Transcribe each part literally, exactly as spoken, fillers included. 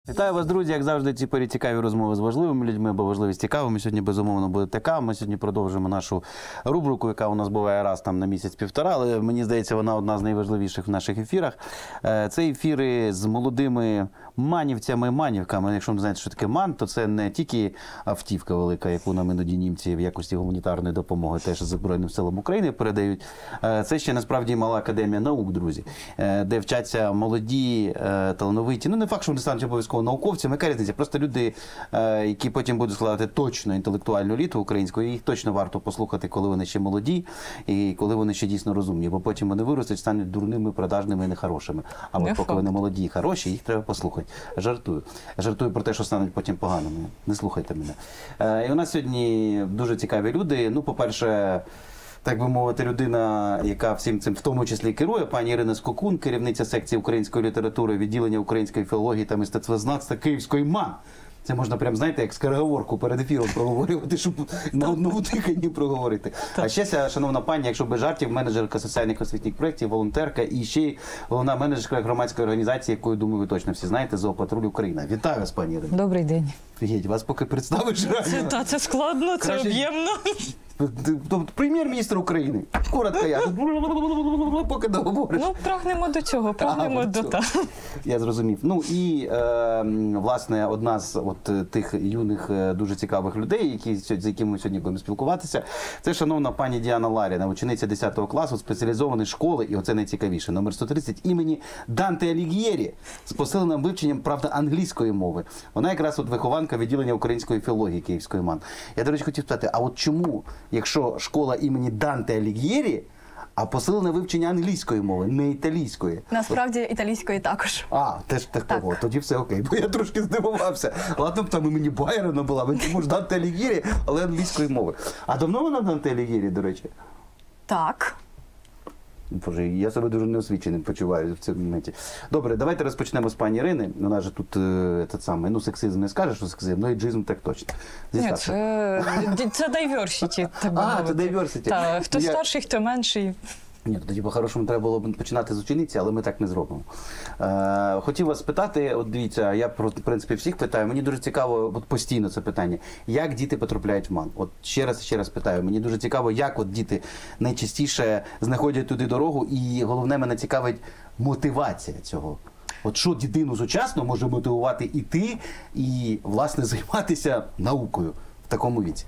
Вітаю вас, друзі! Як завжди, ці порі цікаві розмови з важливими людьми, бо важливість цікавими. Сьогодні, безумовно, буде така. Ми сьогодні продовжимо нашу рубрику, яка у нас буває раз там на місяць-півтора, але мені здається, вона одна з найважливіших в наших ефірах. Це ефіри з молодими манівцями, манівками. Якщо ви не знаєте, що таке ман, то це не тільки автівка велика, яку нам іноді німці в якості гуманітарної допомоги теж Збройним силам України передають. Це ще насправді мала академія наук, друзі, де вчаться молоді, талановиті. Ну, не факт, що вони стануть обов'язково науковцями, яка різниця? Просто люди, які потім будуть складати точно інтелектуальну еліту українську, їх точно варто послухати, коли вони ще молоді і коли вони ще дійсно розумні, бо потім вони виростуть, стануть дурними, продажними і нехорошими. А от поки вони молоді і хороші, їх треба послухати. Жартую. Жартую про те, що стануть потім поганими. Не слухайте мене. І у нас сьогодні дуже цікаві люди. Ну, по-перше, так би мовити, людина, яка всім цим в тому числі керує, пані Ірина Скокун, керівниця секції української літератури, відділення української філології та мистецтвознавства Київської МАН. Це можна прям, знаєте, як скороговорку перед ефіром проговорювати, щоб на одному диханні проговорити. А ще, шановна пані, якщо без жартів, менеджерка соціальних освітніх проєктів, волонтерка і ще й головна менеджерка громадської організації, яку, думаю, ви точно всі знаєте, «Зоопатруль Україна». Вітаю вас, пані Ірина. Добрий день. Фігеть, вас поки представиш реально. Це, та, це складно, це Краще... об'ємно. Прем'єр-міністр України. Коротко я. Поки договориш. Ну, прагнемо до цього, прагнемо а, до того. Я зрозумів. Ну і, е, власне, одна з от тих юних, дуже цікавих людей, які, з якими ми сьогодні будемо спілкуватися, це шановна пані Діана Ларіна, учениця десятого класу спеціалізованої школи, і оце найцікавіше, номер сто тридцять, імені Данте Аліг'єрі, з посиленим вивченням, правда, англійської мови. Вона якраз от вихованка відділення української філології Київської МАН. Я, до речі, хотів питати, а от чому, якщо школа імені Данте Аліг'єрі, а посилене вивчення англійської мови, не італійської? Насправді, італійської також. А, теж так, так. О, тоді все окей, бо я трошки здивувався. Ладно б там імені Байрона була, ви чому ж Данте Аліг'єрі, але англійської мови. А давно вона в Данте Аліг'єрі, до речі? Так. Боже, я себе дуже неосвіченим почуваю в цьому моменті. Добре, давайте розпочнемо з пані Ірини. Вона ж тут е, те саме, ну, сексизм не скажеш, що сексизм, ну, еджизм так точно. Ні, це, це diversity, так би А, мовити. це diversity. Так, хто я... старший, хто менший. Ні, тоді по-хорошому треба було б починати з учениці, але ми так не зробимо. Е, хотів вас питати, от дивіться, я, в принципі, всіх питаю, мені дуже цікаво, от постійно це питання, як діти потрапляють в МАН? От ще раз, ще раз питаю, мені дуже цікаво, як от діти найчастіше знаходять туди дорогу, і головне, мене цікавить мотивація цього. От що дитину сучасно може мотивувати іти і, власне, займатися наукою в такому віці?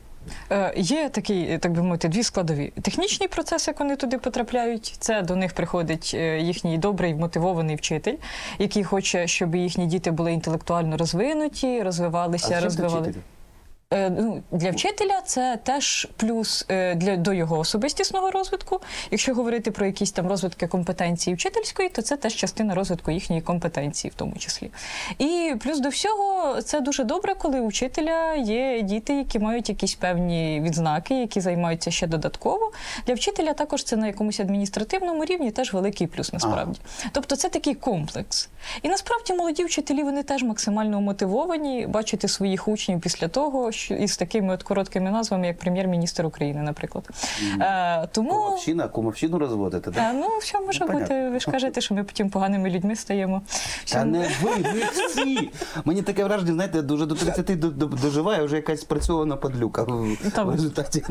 Є такі, так би мовити, дві складові. Технічний процес, як вони туди потрапляють, це до них приходить їхній добрий, мотивований вчитель, який хоче, щоб їхні діти були інтелектуально розвинуті, розвивалися, розвивали. Ну, для вчителя це теж плюс для, до його особистісного розвитку. Якщо говорити про якісь там розвитки компетенції вчительської, то це теж частина розвитку їхньої компетенції в тому числі. І плюс до всього, це дуже добре, коли у вчителя є діти, які мають якісь певні відзнаки, які займаються ще додатково. Для вчителя також це на якомусь адміністративному рівні теж великий плюс насправді. Ага. Тобто це такий комплекс. І насправді молоді вчителі, вони теж максимально мотивовані бачити своїх учнів після того, із такими от короткими назвами, як прем'єр-міністр України, наприклад. Mm. Е, тому... Кумовщина, кумовщину розводите, так? Е, ну, що може ну, бути? Ви ж кажете, що ми потім поганими людьми стаємо. Та що... не ви, ви всі! Мені таке враження, знаєте, дуже до тридцяти доживає, вже якась спрацьована падлюка в Там... результаті.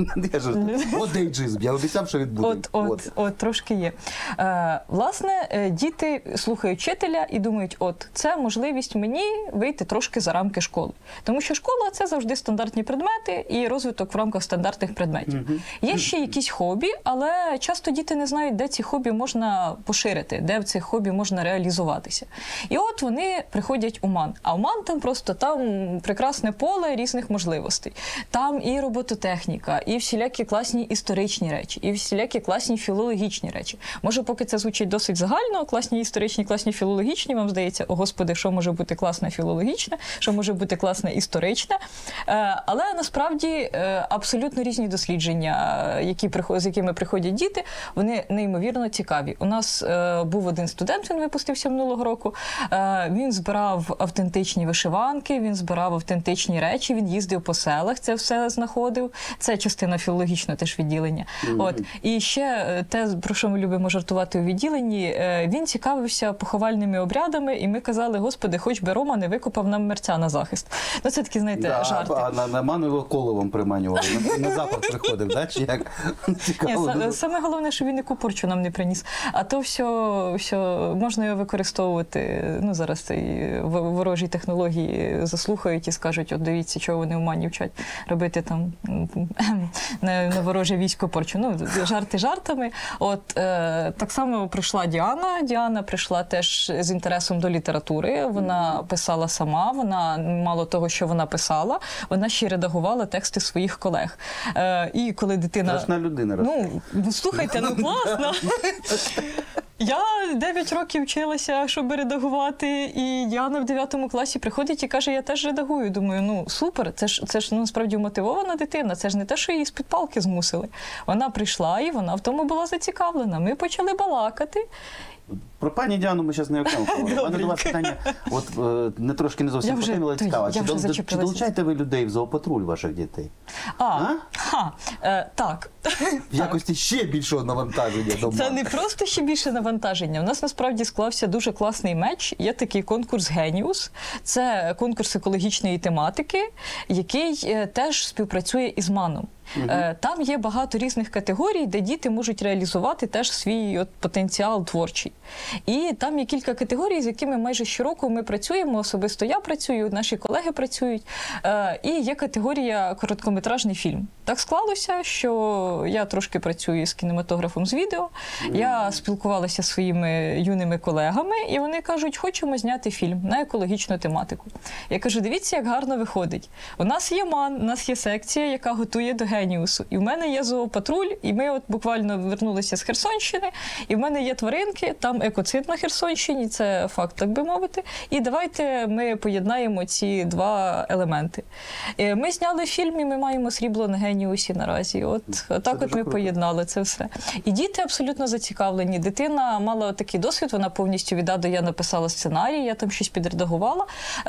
От дейджизм, я обіцяв, що відбуде. От, от, от. от, трошки є. Е, власне, діти слухають вчителя і думають, от, це можливість мені вийти трошки за рамки школи. Тому що школа – це завжди стандартні предмети і розвиток в рамках стандартних предметів. Mm-hmm. Є ще якісь хобі, але часто діти не знають, де ці хобі можна поширити, де в цих хобі можна реалізуватися. І от вони приходять у МАН. А в МАН там просто там прекрасне поле різних можливостей. Там і робототехніка, і всілякі класні історичні речі, і всілякі класні філологічні речі. Може, поки це звучить досить загально, класні історичні, класні філологічні, вам здається, о, Господи, що може бути класне філологічне, що може бути класне історичне. Е, але насправді е, абсолютно різні дослідження, е, які приход- з якими приходять діти, вони неймовірно цікаві. У нас е, був один студент, він випустився минулого року, е, він збирав автентичні вишиванки, він збирав автентичні речі, він їздив по селах, це все знаходив. Це частина філологічного теж відділення. Mm-hmm. От. І ще е, те, про що ми любимо жартувати у відділенні, е, він цікавився поховальними обрядами, і ми казали, господи, хоч би Рома не викопав нам мерця на захист. Ну, це такі, знаєте, Да, жарти. а на, на ману його коловом приманювали, на, на запах приходив, да? Чи як? Цікаво. Ні, саме головне, що він яку порчу нам не приніс. А то все, все можна його використовувати. Ну, зараз ці ворожі технології заслухають і скажуть, от дивіться, чого вони в мані вчать робити там на, на вороже військо порчу. Ну, жарти жартами. От е, так само прийшла Діана. Діана прийшла теж з інтересом до літератури. Вона писала сама, вона мало того, що вона писала, вона ще й редагувала тексти своїх колег. Е, і коли дитина... Страшна людина. Ну, слухайте, ну класно. Я дев'ять років вчилася, щоб редагувати, і Діана в дев'ятому класі приходить і каже, я теж редагую. Думаю, ну супер, це ж, це ж ну, насправді мотивована дитина, це ж не те, що її з-під палки змусили. Вона прийшла і вона в тому була зацікавлена. Ми почали балакати. Про пані Діану ми зараз не окремо поговоримо. У мене до вас питання, от е, не трошки не зовсім по темі, але цікаво. Чи, до, чи долучаєте ви людей в зоопатруль ваших дітей? А, а? Ха, е, так. В якості ще більшого навантаження дома. Це не просто ще більше навантаження. У нас насправді склався дуже класний меч. Є такий конкурс «Геніус». Це конкурс екологічної тематики, який е, теж співпрацює із МАНом. Угу. Е, там є багато різних категорій, де діти можуть реалізувати теж свій от, потенціал творчий. І там є кілька категорій, з якими майже щороку ми працюємо, особисто я працюю, наші колеги працюють. Е, і є категорія короткометражний фільм. Так склалося, що я трошки працюю з кінематографом, з відео. Mm. Я спілкувалася зі своїми юними колегами, і вони кажуть, хочемо зняти фільм на екологічну тематику. Я кажу, дивіться, як гарно виходить. У нас є МАН, у нас є секція, яка готує до «Геніусу». І в мене є зоопатруль, і ми от буквально вернулися з Херсонщини, і в мене є тваринки, там екоцид на Херсонщині, це факт, так би мовити. І давайте ми поєднаємо ці два елементи. Ми зняли фільм, і ми маємо срібло на «Геніусі» наразі. От так от ми круто. Поєднали це все. І діти абсолютно зацікавлені. Дитина мала такий досвід, вона повністю від А до Я написала сценарій, я там щось підредагувала.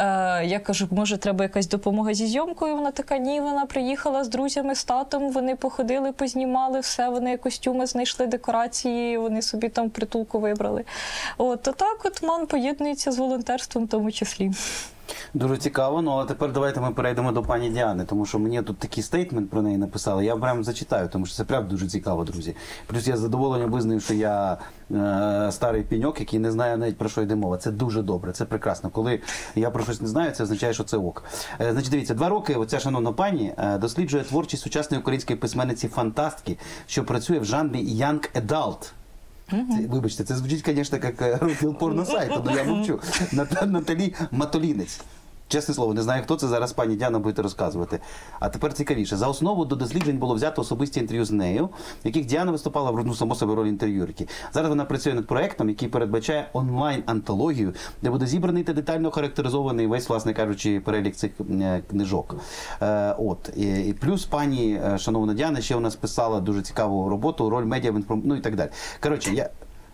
Я кажу, може, треба якась допомога зі зйомкою? Вона така, ні, вона приїхала з друзями, з татом, вони походили, познімали все, вони костюми знайшли, декорації, вони собі там притулку вибрали. От, отак от МАН поєднується з волонтерством в тому числі. Дуже цікаво, ну а тепер давайте ми перейдемо до пані Діани, тому що мені тут такий стейтмент про неї написали, я прям зачитаю, тому що це прям дуже цікаво, друзі. Плюс я з задоволенням визнаю, що я е, старий піньок, який не знає навіть про що йде мова. Це дуже добре, це прекрасно. Коли я про щось не знаю, це означає, що це ок. Е, значить, дивіться, два роки оця шановна пані е, досліджує творчість сучасної української письменниці-фантастки, що працює в жанрі Young Adult. Це, вибачте, це звучить, звісно, як розділ порносайту, але я мовчу. Наталі Матолінець. Чесне слово, не знаю, хто це, зараз пані Діана будете розказувати. А тепер цікавіше. За основу до досліджень було взято особисті інтерв'ю з нею, в яких Діана виступала в ну, само собі роль інтерв'юерки. Зараз вона працює над проєктом, який передбачає онлайн-антологію, де буде зібраний та детально характеризований весь, власне кажучи, перелік цих е, книжок. Е, от. І, і плюс пані, е, шановна Діана, ще у нас писала дуже цікаву роботу, роль медіа в інформ... ну і так далі. Коротше, я...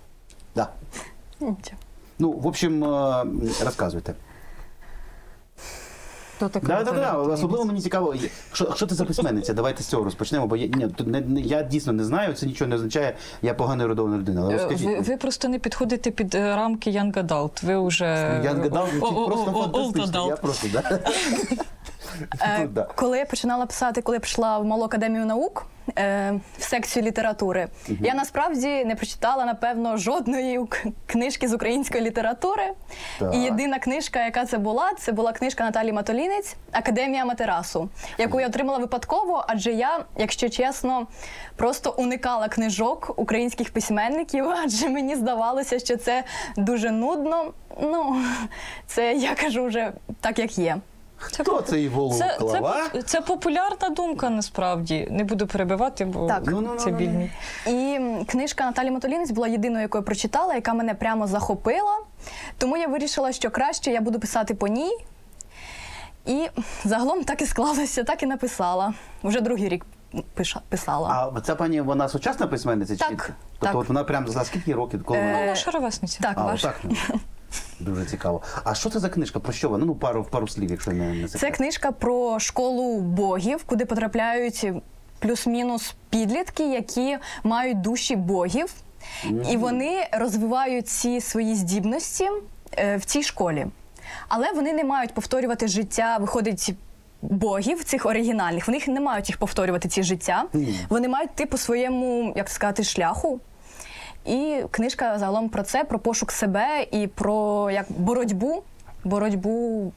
Да. Ну, в общем, е, розказуйте. Да, да, да, да. Особливо мені цікаво, що, що це за письменниця? Давайте з цього розпочнемо, бо я, ні, тут не, не, я дійсно не знаю, це нічого не означає, я погано ерудована людина. Але розкажіть. Ви, ви просто не підходите під рамки Young Adult, ви вже... Young Adult звучить просто фантастично, я просто, да? Е, коли я починала писати, коли я прийшла в Малу академію наук, е, в секцію літератури, угу. я насправді не прочитала, напевно, жодної книжки з української літератури. Так. І єдина книжка, яка це була, це була книжка Наталі Матолінець «Академія Матерасу», яку я отримала випадково, адже я, якщо чесно, просто уникала книжок українських письменників, адже мені здавалося, що це дуже нудно. Ну, це я кажу вже так, як є. Хто це і голову це, клава? Це, це популярна думка, насправді. Не буду перебивати, бо так. ну, ну, це більні. І книжка Наталі Матолінець була єдиною, яку я прочитала, яка мене прямо захопила. Тому я вирішила, що краще я буду писати по ній. І загалом так і склалося, так і написала. Вже другий рік пиша- писала. А ця пані, вона сучасна письменниця? Так, Чи? Тобто так. от вона прям за скільки років? Коли Е, вона... Ну, наша ровесниця. Так, А, ваш. отак. Дуже цікаво. А що це за книжка? Про що вона? Ну, пару, пару слів, якщо не, не Це секрет. книжка про школу богів, куди потрапляють плюс-мінус підлітки, які мають душі богів. І вони розвивають ці свої здібності е, в цій школі. Але вони не мають повторювати життя, виходить, богів, цих оригінальних. Вони їх не мають їх повторювати, ці життя. Вони мають йти по своєму, як сказати, шляху. І книжка загалом про це, про пошук себе і про як боротьбу, боротьбу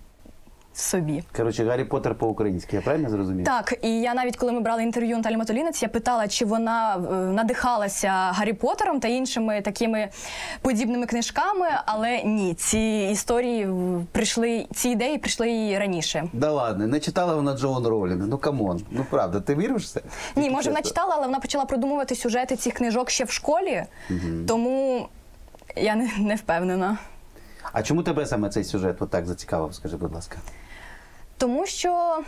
в собі. Коротше, Гаррі Поттер по-українськи, я правильно зрозумів? Так, і я навіть, коли ми брали інтерв'ю Наталі Матолінець, я питала, чи вона е, надихалася Гаррі Поттером та іншими такими подібними книжками, але ні, ці історії в- прийшли, ці ідеї прийшли і раніше. Да ладно, не читала вона Джоан Роулінг, ну камон, ну правда, ти віриш в це? Ні, Тільки може, вона чесно. читала, але вона почала продумувати сюжети цих книжок ще в школі, тому я не, не впевнена. А чому тебе саме цей сюжет от так зацікавив, скажи, будь ласка? Тому що...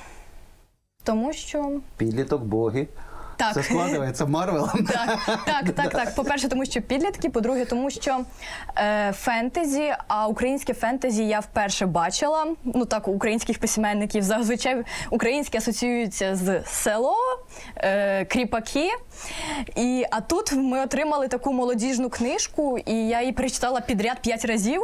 Тому що... Підліток, боги. Так. Це складається Марвелом. Так, так, так, так. По-перше, тому що підлітки, по-друге, тому що е, фентезі, а українське фентезі я вперше бачила, ну так, у українських письменників. Зазвичай українське асоціюється з село, е, кріпаки. І, а тут ми отримали таку молодіжну книжку, і я її перечитала підряд п'ять разів.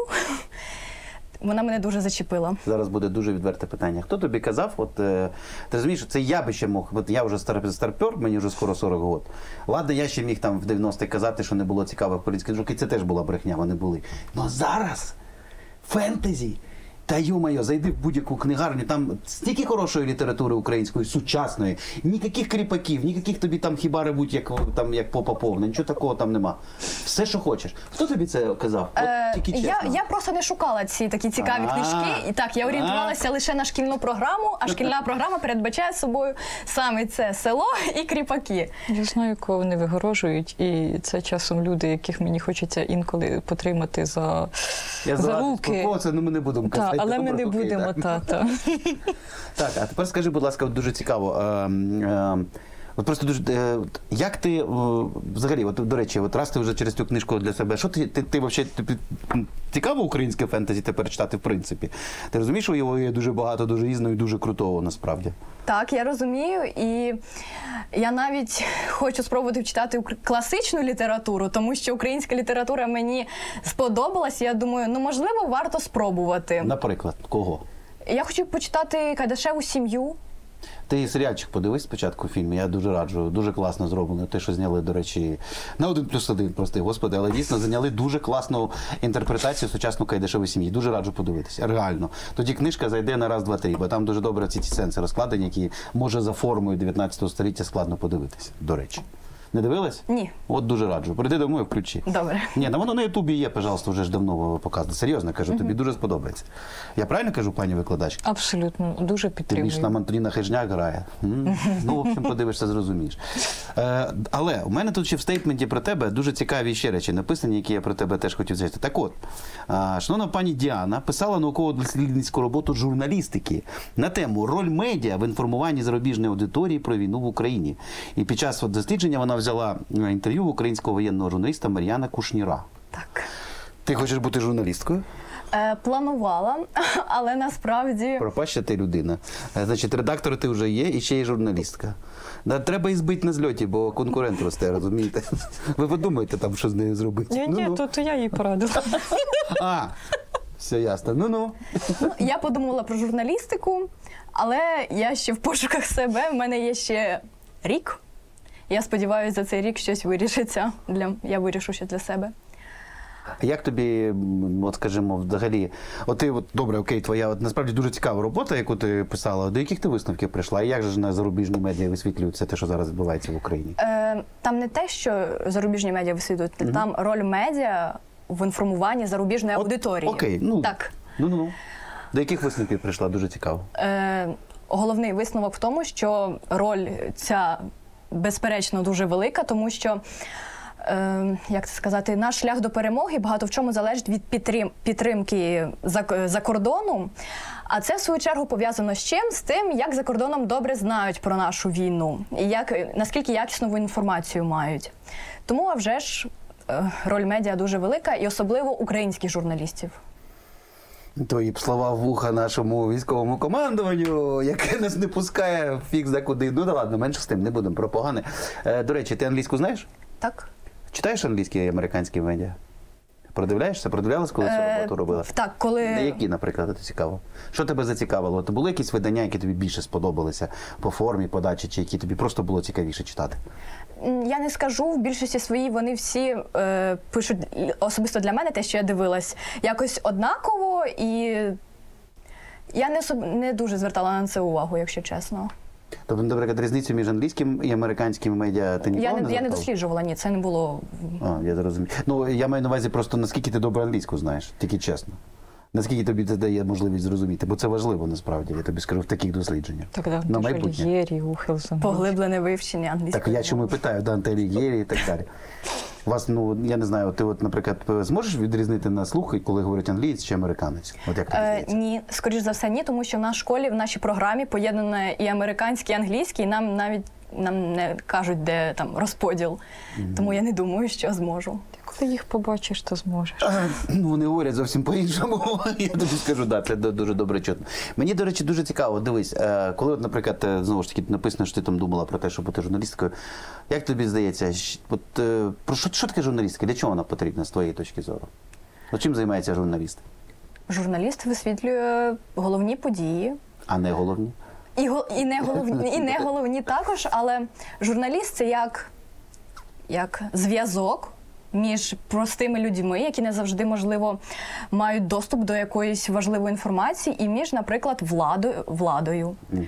Вона мене дуже зачепила. Зараз буде дуже відверте питання. Хто тобі казав, от е, ти розумієш, це я би ще мог, от я вже стар, старпер, мені вже скоро сорок років. Ладно, я ще міг там в дев'яностих казати, що не було цікавих політських книжок, і це теж була брехня, вони були. Ну зараз фентезі. Та ё-моё, зайди в будь-яку книгарню, там стільки хорошої літератури української, сучасної, ніяких кріпаків, ніяких тобі там хіба ревуть, як, там, як попа повна, нічого такого там нема. Все, що хочеш. Хто тобі це казав? От Е, тільки чесно. я, я просто не шукала ці такі цікаві А, книжки. І так, я орієнтувалася лише на шкільну програму, а шкільна програма передбачає собою саме це село і кріпаки. Я знаю, кого вони вигорожують, і це часом люди, яких мені хочеться інколи потримати за, Я за згадую, руки. спілкувався, ну ми не будемо Та, казати. але ми добре, не окей, будемо, так. та-та. Так, а тепер скажи, будь ласка, от дуже цікаво. Е, е, от просто дуже, е, як ти, е, взагалі, от, до речі, от раз ти вже через цю книжку для себе, що ти, ти, ти взагалі, тобі цікаво українське фентезі тепер читати, в принципі? Ти розумієш, що його є дуже багато, дуже різного і дуже крутого, насправді? Так, я розумію, і я навіть хочу спробувати читати укр- класичну літературу, тому що українська література мені сподобалась, і я думаю, ну, можливо, варто спробувати. Наприклад, кого? Я хочу почитати «Кайдашеву сім'ю». Ти серіальчик подивись спочатку фільм, я дуже раджу, дуже класно зроблено. Те, що зняли, до речі, на один плюс один, прости господи, але дійсно зайняли дуже класну інтерпретацію сучасної Кайдашевої сім'ї. Дуже раджу подивитися, реально. Тоді книжка зайде на раз, два, три, бо там дуже добре ці ті сенси розкладені, які, може, за формою дев'ятнадцятого століття складно подивитися, до речі. Не дивилась? Ні. От дуже раджу. Прийди домой і включи. Добре. Ні, ну воно на Ютубі є, пожалуйста, вже ж давно показано. Серйозно кажу, тобі дуже сподобається. Я правильно кажу, пані викладач? Абсолютно, дуже Ти більш підтримую. нам Антоніна Хижняк грає. М? Ну, в общем, подивишся, зрозумієш. Е, але у мене тут ще в стейтменті про тебе дуже цікаві ще речі написані, які я про тебе теж хотів сказати. Так от, е, шановна пані Діана писала науково-дослідницьку роботу журналістики на тему «Роль медіа в інформуванні зарубіжної аудиторії про війну в Україні». І під час от дослідження вона взяла інтерв'ю в українського воєнного журналіста Мар'яна Кушніра. Так. Ти хочеш бути журналісткою? Е, планувала, але насправді... Пропаща ти людина. Е, Значить, редактор ти вже є і ще й журналістка. Да, треба і збити на зльоті, бо конкурент росте, розумієте? Ви подумайте там, що з нею зробити. Ні, ні, Ну-ну. то, то я їй порадила. А, все ясно. Ну-ну. Ну, я подумала про журналістику, але я ще в пошуках себе. В мене є ще рік. Я сподіваюся, за цей рік щось вирішиться. Для... Я вирішу ще для себе. А як тобі, м, от скажімо, взагалі, от ти, от, добре, окей, твоя от, насправді дуже цікава робота, яку ти писала. До яких ти висновків прийшла? І як же ж на зарубіжні медіа висвітлюють все те, що зараз відбувається в Україні? Е, там не те, що зарубіжні медіа висвітлюють, mm-hmm. там роль медіа в інформуванні зарубіжної От, аудиторії. Окей, ну, Так. ну-ну. До яких висновків прийшла? Дуже цікаво. Е, головний висновок в тому, що роль ця, безперечно, дуже велика, тому що е, як це сказати, наш шлях до перемоги багато в чому залежить від підтрим, підтримки за, за кордону. А це, в свою чергу, пов'язано з чим? З тим, як за кордоном добре знають про нашу війну і як, наскільки якісну інформацію мають. Тому, а вже ж, е, роль медіа дуже велика, і особливо українських журналістів. Твої б слова в вуха нашому військовому командуванню, яке нас не пускає фікс за куди. Ну да ладно, менше з тим, не будемо про погане. Е, до речі, ти англійську знаєш? Так. Читаєш англійські і американські медіа? Продивляєшся? Продивлялась, коли цю Е, роботу робила? Так, коли... На які, наприклад, це цікаво? Що тебе зацікавило? То були якісь видання, які тобі більше сподобалися по формі, подачі, чи які тобі просто було цікавіше читати? Я не скажу, в більшості своїй вони всі е, пишуть, особисто для мене, те, що я дивилась, якось однаково, і я не, особ... не дуже звертала на це увагу, якщо чесно. Тобто, наприклад, різницю між англійським і американським медіа ти ніколи Я не не, я не звертав? досліджувала, ні, це не було... А, я зрозумів. Ну, я маю на увазі просто, наскільки ти добре англійську знаєш, тільки чесно. Наскільки тобі це дає можливість зрозуміти, бо це важливо, насправді, я тобі скажу, в таких дослідженнях. Так, да, На майбутнє. Єрі, Ухелсон. Поглиблене вивчення англійської. Так я чому і питаю, Данте Аліг'єрі і так далі. Вас, ну, я не знаю, ти от, наприклад, зможеш відрізнити на слух, коли говорять англієць чи американець? От як тобі Е, здається? ні, скоріш за все, ні, тому що в нашій школі, в нашій програмі поєднано і американський, і англійський, і нам навіть нам не кажуть, де там розподіл. Mm-hmm. Тому я не думаю, що зможу. Коли їх побачиш, то зможеш. Ну, вони говорять зовсім по-іншому. Я тобі скажу, да, це дуже добре чутно. Мені, до речі, дуже цікаво. Дивись, коли, от, наприклад, знову ж таки написано, що ти там думала про те, щоб бути журналісткою. Як тобі здається, от, про що, що таке журналістика? Для чого вона потрібна, з твоєї точки зору? От чим займається журналіст? Журналіст висвітлює головні події. А не головні? І, і, не, головні, і не головні також, але журналіст – це як, як зв'язок між простими людьми, які не завжди, можливо, мають доступ до якоїсь важливої інформації, і між, наприклад, владою. владою. Mm-hmm.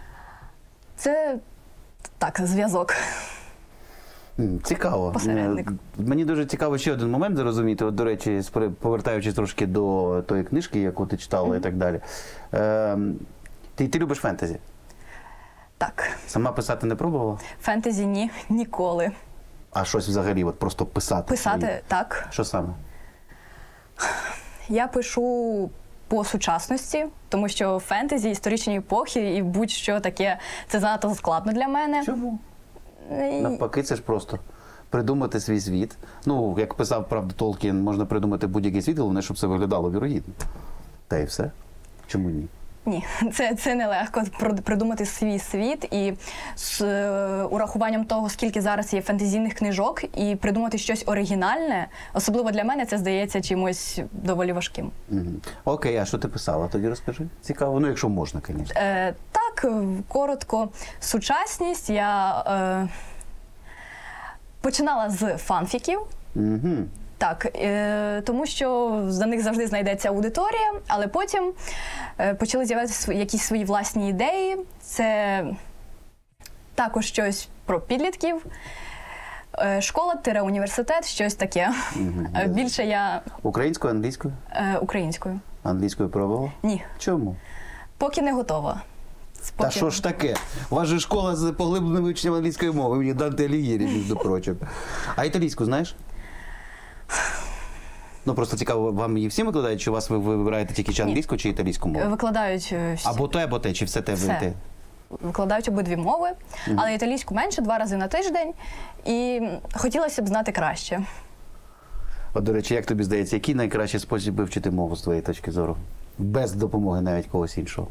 Це, так, зв'язок. Цікаво. Посередник. Мені дуже цікаво ще один момент зрозуміти. От, до речі, повертаючись трошки до тої книжки, яку ти читала mm-hmm. і так далі. Е, ти, ти любиш фентезі? Так. Сама писати не пробувала? Фентезі ні, ніколи. А щось взагалі, от просто писати? Писати, свої? так. Що саме? Я пишу по сучасності, тому що фентезі, історичні епохи і будь-що таке, це занадто складно для мене. Чому? І... Навпаки, це ж просто придумати свій світ. Ну, як писав, правда, Толкін, можна придумати будь-який світ, головне, щоб це виглядало вірогідно. Та й все. Чому ні? Ні, це, це нелегко придумати свій світ і з е, урахуванням того, скільки зараз є фентезійних книжок, і придумати щось оригінальне, особливо для мене, це здається чимось доволі важким. Угу. Окей, а що ти писала? Тоді розкажи. Цікаво, ну якщо можна, звісно. Е, так, коротко, сучасність я е, починала з фанфіків. Угу. Так, е, тому що за них завжди знайдеться аудиторія, але потім е, почали з'являтися якісь свої власні ідеї. Це також щось про підлітків, е, школа-університет, щось таке. Mm-hmm. Більше я... Українською, англійською? Е, українською. Англійською пробувала? Ні. Чому? Поки не готова. Поки... Та що ж таке? У вас же школа з поглибленим вивченням англійської мови, мені Данте Аліг'єрі, між прочим. А італійську знаєш? Ну, просто цікаво, вам її всі викладають, чи у вас ви вибираєте тільки чи англійську, чи італійську мову? Викладають всі. Або те, або те, чи все те, все. те? Викладають обидві мови, угу. але італійську менше, два рази на тиждень, і хотілося б знати краще. От, до речі, як тобі здається, який найкращий спосіб вивчити мову з твоєї точки зору? Без допомоги навіть когось іншого.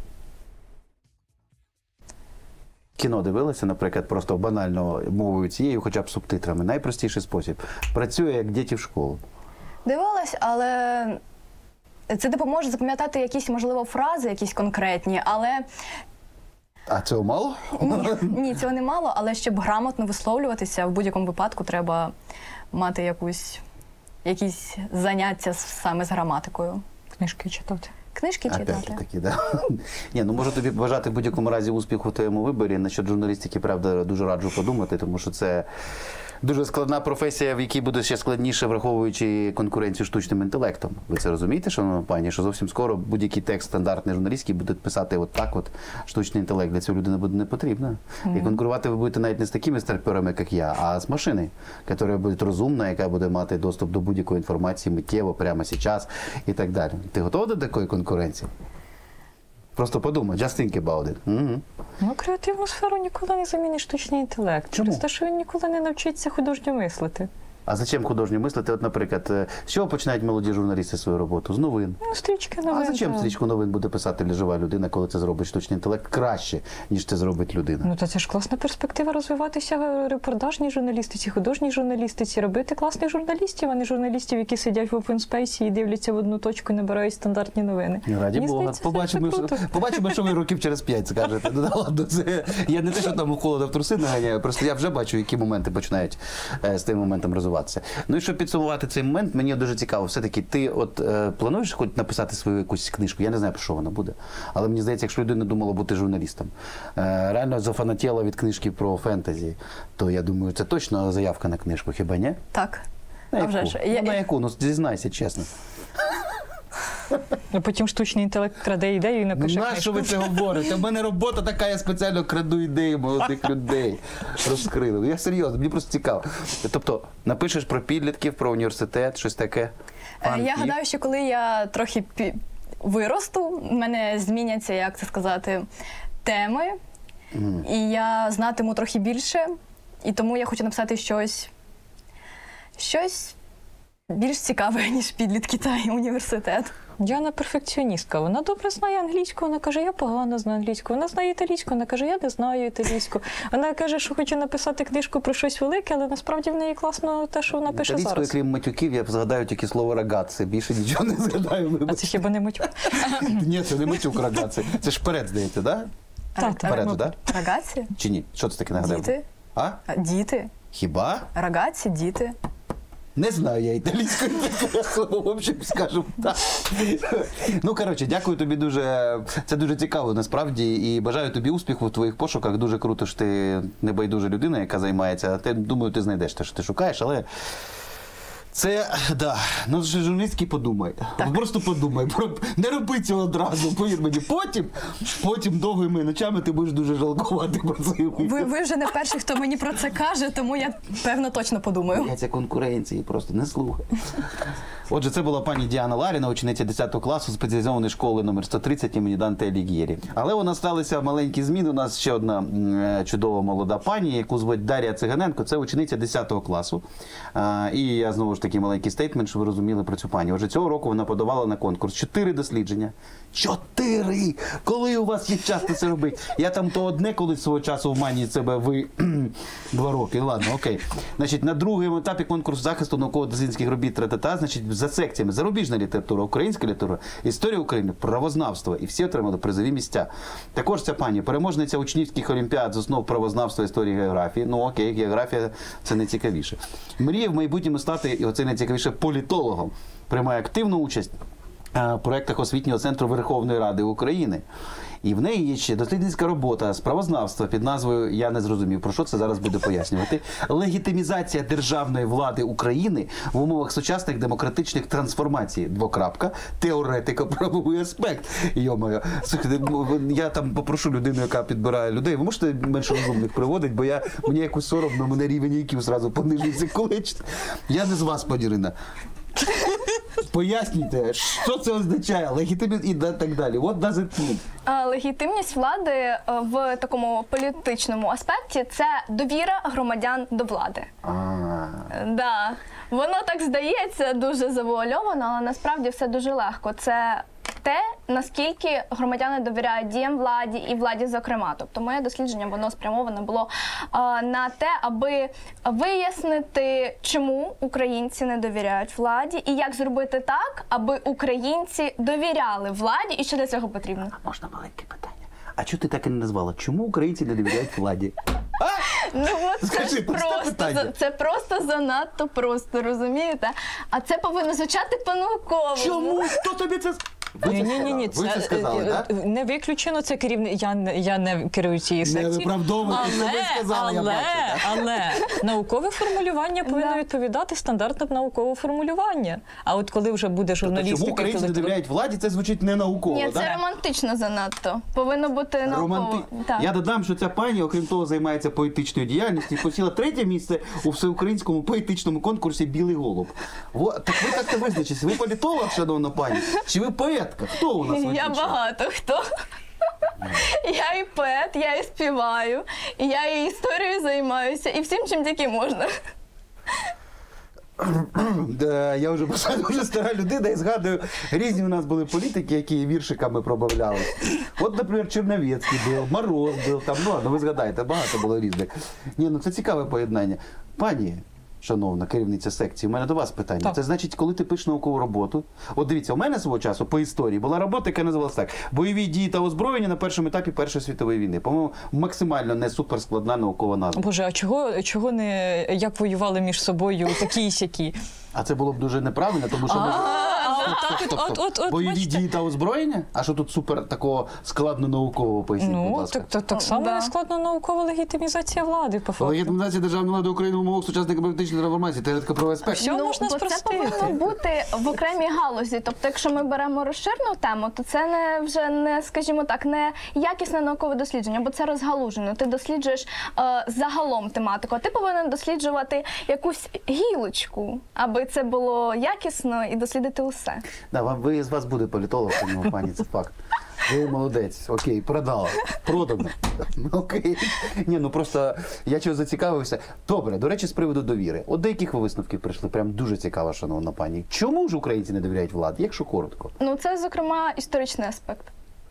Кіно дивилися, наприклад, просто банально мовою цією, хоча б субтитрами. Найпростіший спосіб. Працює як діти в школу. Дивилась, але це допоможе запам'ятати якісь, можливо, фрази, якісь конкретні, але... А цього мало? Ні, ні, цього не мало, але щоб грамотно висловлюватися, в будь-якому випадку треба мати якусь, якісь заняття саме з граматикою. Книжки читати. Книжки читати. Опять таки, да. Ні, ну можу тобі бажати в будь-якому разі успіху в твоєму виборі. Насчет журналістики, правда, дуже раджу подумати, тому що це дуже складна професія, в якій буде ще складніше, враховуючи конкуренцію штучним інтелектом. Ви це розумієте, шановна пані, що зовсім скоро будь-який текст стандартний журналістський буде писати от так от штучний інтелект. Для цього людина буде не потрібна. Mm. І конкурувати ви будете навіть не з такими старперами, як я, а з машини, яка буде розумна, яка буде мати доступ до будь-якої інформації миттєво, прямо зараз і так далі. Ти готова до такої конкуренції? Просто подумай, just think about it. Угу. Ну, креативну сферу ніколи не замінить штучний інтелект. Чому? Через те, що він ніколи не навчиться художньо мислити. А зачем художньо мислити? От, наприклад, з чого починають молоді журналісти свою роботу? З новин. Ну, стрічки новин. А зачем так. стрічку новин буде писати для жива людина, коли це зробить штучний інтелект краще, ніж це зробить людина? Ну, то це ж класна перспектива розвиватися в репортажній журналістиці, художній журналістиці, робити класних журналістів, а не журналістів, які сидять в опенспейсі і дивляться в одну точку і набирають стандартні новини. Раді Мені Бога. здається, Побачимо, це що, круто. побачимо, що ви років через п'ять скажете. Ну, да, ладно, це, я не те, що там у холода в труси наганяю, просто я вже бачу, які моменти починають е, з тим моментом розвиватися. Ну і щоб підсумувати цей момент, мені дуже цікаво, все-таки ти от е, плануєш хоч написати свою якусь книжку? Я не знаю, про що вона буде, але мені здається, якщо людина думала бути журналістом, е, реально зафанатіла від книжки про фентезі, то я думаю, це точно заявка на книжку, хіба ні? Так. На А яку? вже ж. Ну, Я- на яку? Ну, зізнайся, чесно. А потім штучний інтелект краде ідею і напише Нащо ви книжку. це говорите? У мене робота така, я спеціально краду ідеї молодих людей. Розкрили. Я серйозно, мені просто цікаво. Тобто, напишеш про підлітків, про університет, щось таке? Е, Я Фанків? гадаю, що коли я трохи пі- виросту, в мене зміняться, як це сказати, теми, і я знатиму трохи більше, і тому я хочу написати щось, щось більш цікаве, ніж підлітки та й університет. Діана перфекціоністка. Вона добре знає англійську, вона каже, я погано знаю англійську. Вона знає італійську, вона каже, я не знаю італійську. Вона каже, що хоче написати книжку про щось велике, але насправді в неї класно те, що вона пише Італійською, зараз. крім матюків, я згадаю тільки слово рагаци. Більше нічого не згадаю. А вибач. це хіба не матюк? Ні, це не матюк рагаци. Це ж перед, здається, так? Та, та. Вперед, так? Рагаці? Чи ні? Що це таке нагадаємо? Діти? А? А, Діти. Хіба? Рагаці, діти. Не знаю я італійською, слово, в общем, скажу так. Ну, коротше, дякую тобі дуже. Це дуже цікаво, насправді, і бажаю тобі успіху в твоїх пошуках. Дуже круто, що ти небайдужа людина, яка займається. Ти, думаю, ти знайдеш те, що ти шукаєш, але це, да, ну, журналістський подумай. Просто подумай. Не роби цього одразу, повір мені. Потім, потім довгими ночами ти будеш дуже жалкувати про це. Ви, ви вже не перші, хто мені про це каже, тому я, певно, точно подумаю. Бояться конкуренції, просто не слухай. Отже, це була пані Діана Ларіна, учениця десятого класу спеціалізованої школи номер сто тридцять імені Данте Аліг'єрі. Але у нас сталися маленькі зміни. У нас ще одна м, чудова молода пані, яку звуть Дар'я Циганенко. Це учениця десятого класу. А, і я знову ж таки маленький стейтмент, щоб ви розуміли про цю пані. Отже, цього року вона подавала на конкурс чотири дослідження. Чотири! Коли у вас є час це робити? Я там то одне колись свого часу в мані себе ви два роки. Ладно, окей. Значить, на другому етапі конкурсу захисту науково-дослідницьких робіт тра-та-та, значить, за секціями зарубіжна література, українська література, історія України, правознавство. І всі отримали призові місця. Також ця пані переможниця учнівських олімпіад з основ правознавства, історії, географії. Ну окей, географія – це найцікавіше. Мріє в майбутньому стати, і оце найцікавіше, політологом. Приймає активну участь в проєктах освітнього центру Верховної Ради України. І в неї є ще дослідницька робота з правознавства під назвою, я не зрозумів, про що це зараз буде пояснювати, «Легітимізація державної влади України в умовах сучасних демократичних трансформацій». Двокрапка, теоретико-правовий аспект. Йо-моє. Слухайте, я там попрошу людину, яка підбирає людей, ви можете менше розумних приводити, бо я, мені якось соромно, мене рівень ай к'ю зразу понижується, коли я не з вас, пані Ірина. Поясніть, що це означає, легітимність і так далі. What does it mean? Е, Легітимність влади е, в такому політичному аспекті – це довіра громадян до влади. А, Е, Да. Воно так здається дуже завуальовано, але насправді все дуже легко. Це те, наскільки громадяни довіряють діям владі і владі зокрема. Тобто моє дослідження, воно спрямоване було е, на те, аби вияснити, чому українці не довіряють владі і як зробити так, аби українці довіряли владі і що для цього потрібно. можна маленьке питання? А чого ти так і не назвала? Чому українці не довіряють владі? Ну, от це Скажи, ж просте просто, питання. за- це просто занадто просто, розумієте? А це повинно звучати по-науковому. Чому? Хто тобі це... Ви це Ні, ні, ні, сказали? Ви це сказали, е, так? е, не виключено це керівник. Я, не- я не керую цією Не секцією. виправдовуйте, що ви сказали, я але, бачу, так? але наукове формулювання повинно Да. відповідати стандартам наукового формулювання. А от коли вже буде Тобто, журналістика, чому українці не інтелектуал- довіряють владі, це звучить не науково, Ні, це так? романтично занадто. Повинно бути науково. Романти... Так. Я додам, що ця пані, окрім того, займається поетичною діяльністю і посіла третє місце у всеукраїнському поетичному конкурсі «Білий голуб». Во, так ви як-то визначитесь, ви політолог, шановна пані, чи ви поетка? Хто у нас Я визначає? багато хто. Я і поет, я і співаю, і я і історією займаюся, і всім, чим тільки можна. Да, я вже бачу, дуже стара людина і згадую, різні у нас були політики, які віршиками пробавляли. От, наприклад, Черновецький був, Мороз був, там, ну ладно, ви згадаєте, багато було різних. Ні, ну це цікаве поєднання. Пані, шановна керівниця секції, у мене до вас питання. Так. Це значить, коли ти пишеш наукову роботу. От дивіться, у мене свого часу по історії була робота, яка називалася так: бойові дії та озброєння на першому етапі Першої світової війни. По-моєму, максимально не суперскладна наукова назва. Боже, а чого, чого не як воювали між собою такі і сякі? А це було б дуже неправильно, тому що ми... Так, от, от, от, от, бойові бачите. дії та озброєння? А що тут супер такого складно наукового, поясніть, будь Ну, ласка. так, так, так само Да. нескладно наукова легітимізація влади, по факту. Легітимізація державної влади України в умовах сучасної політичної реформації, теоретика про безпеку. Все можна бо це спростити. повинно бути в окремій галузі. Тобто, якщо ми беремо розширену тему, то це не вже не, скажімо так, не якісне наукове дослідження, бо це розгалужено. Ти досліджуєш е, загалом тематику, а ти повинен досліджувати якусь гілочку, аби це було якісно і дослідити усе. Да, вам, ви, з вас буде політолог, пані, пані, це факт. Ви молодець, окей, продала, продано. Окей. Ні, ну просто я чого зацікавився. Добре, до речі, з приводу довіри. От до яких ви висновків прийшли? Прям дуже цікаво, шановна пані. Чому ж українці не довіряють владі, якщо коротко? Ну, це, зокрема, історичний аспект.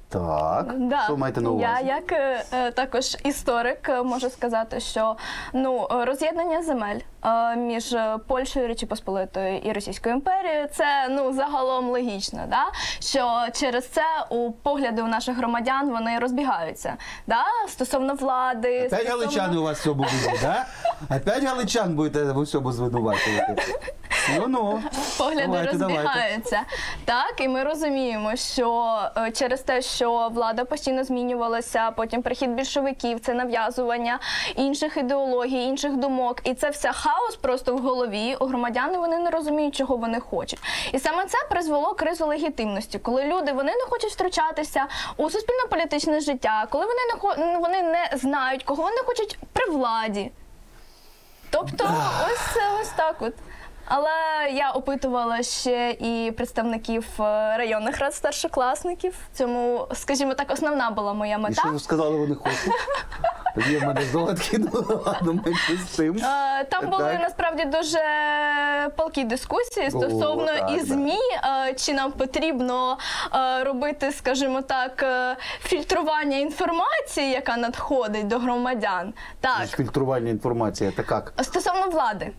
Так, Да. що маєте на увазі? Я як е, е, також історик е, можу сказати, що ну е, роз'єднання земель е, між е, Польщею, Речі Посполитою і Російською імперією, це ну загалом логічно, да? Що через це у погляди у наших громадян вони розбігаються, да? Стосовно влади, Опять стосовно... галичани у вас в цьому будуть, да? Опять галичан будете в усьому звинувачувати. Ну-ну. Погляди Давайте, давайте. розбігаються. Так, і ми розуміємо, що е, через те, що влада постійно змінювалася, потім прихід більшовиків, це нав'язування інших ідеологій, інших думок. І це все хаос просто в голові. У громадян і вони не розуміють, чого вони хочуть. І саме це призвело кризу легітимності, коли люди вони не хочуть втручатися у суспільно-політичне життя, коли вони не хо- вони не знають, кого вони хочуть при владі. Тобто, ось ось так от. Але я опитувала ще і представників е, районних рад старшокласників. Цьому, скажімо так, основна була моя І мета. що ви сказали, вони хочуть? Тоді в мене здогадки, ну ладно, менше з тим. Е, Там були Так. насправді дуже палкі дискусії стосовно так, і да. ЗМІ, е, чи нам потрібно е, робити, скажімо так, е, фільтрування інформації, яка надходить до громадян. Це Так, ж фільтрування інформації, це як? стосовно влади.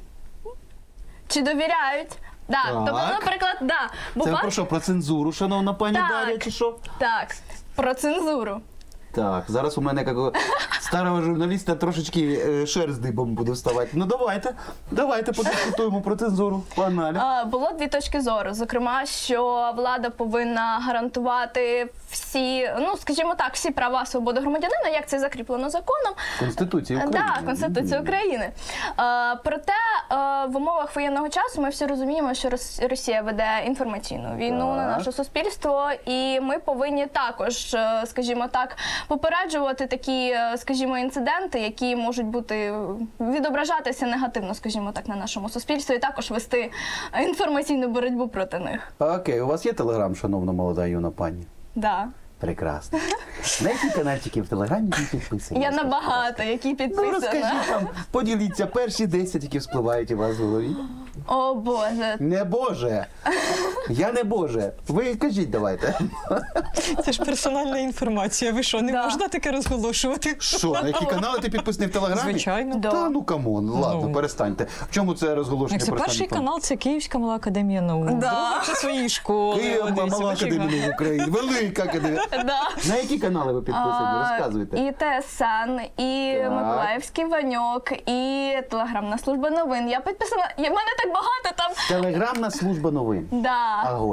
Чи довіряють? Да. Так. Тобто, наприклад, да. бо Це ви бач- про що, про цензуру, шановна пані Так. Дар'я, чи що? Так, про цензуру. Так, зараз у мене, як у старого журналіста, трошечки е, шерсть дибом буде вставати. Ну давайте, давайте подискутуємо про цензуру. Погнали. А, Було дві точки зору. Зокрема, що влада повинна гарантувати всі, ну скажімо так, всі права свободи громадянина, як це закріплено законом. Конституція України. Так, Конституція України. Е, Проте е, в умовах воєнного часу ми всі розуміємо, що Рос- Росія веде інформаційну війну на Так. наше суспільство, і ми повинні також, е, скажімо так, попереджувати такі, е, скажімо, інциденти, які можуть бути відображатися негативно, скажімо так, на нашому суспільстві, і також вести інформаційну боротьбу проти них. Окей, у вас є телеграм, шановна молода юна пані? Да. Прекрасно. На які канальчики в телеграмі ви підписані? Я набагато, які Ну підписана. розкажіть там, поділіться, перші десять, які вспливають у вас в голові. О Боже, Не Боже. Я не Боже. Ви кажіть давайте. Це ж персональна інформація. Ви що, не Да. можна таке розголошувати? Що, на які канали ти підписаний в телеграмі? Звичайно. Да. Та ну камон, ладно, Ну. перестаньте. В чому це розголошення? Як це персональної перший інформації? канал, це Київська мала академія наук. Да. Другий це своєї школи. Київ, От, дивіться, мала почекай. академія наук України, велика академія. да. На які канали ви підписані? Розказуйте. І ТСН, і Так. Миколаївський Ваньок, і Телеграмна служба новин. Я підписана. Я- в мене так багато там. Телеграмна служба новин. Да. Огонь.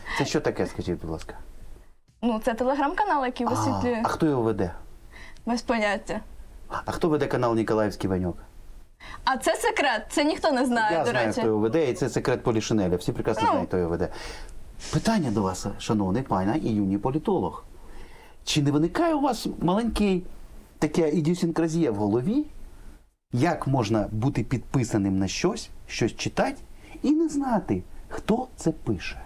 Це що таке, скажіть, будь ласка? Ну, це телеграм-канал, який А, висвітлює. а хто його веде? Без поняття. А хто веде канал Ніколаївський Ваньок? А це секрет, це ніхто не знає, Я до знаю, речі. хто його веде, і це секрет Полішинеля. Всі прекрасно Ну. знають, хто його веде. Питання до вас, шановний пане і юний політолог. Чи не виникає у вас маленький така ідіосінкразія в голові? Як можна бути підписаним на щось, щось читати і не знати, хто це пише?